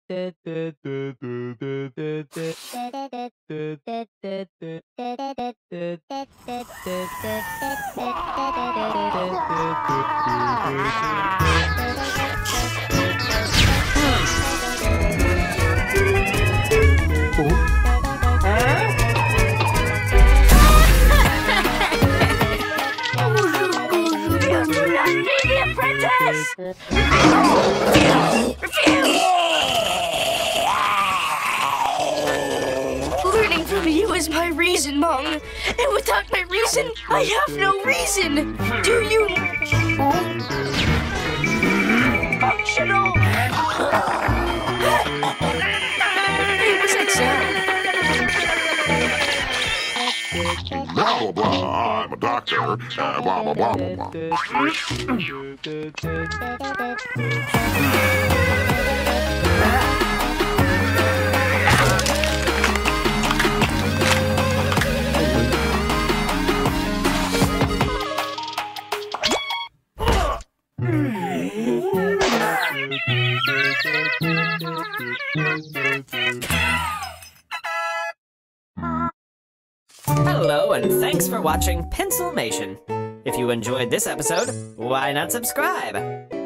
Learning from you is my reason, Mom. And without my reason, I have no reason. Do you? Functional. What's that sound? Blah, blah, blah, I'm a doctor. Blah, blah, blah, blah, blah. Hello, and thanks for watching Pencilmation. If you enjoyed this episode, why not subscribe?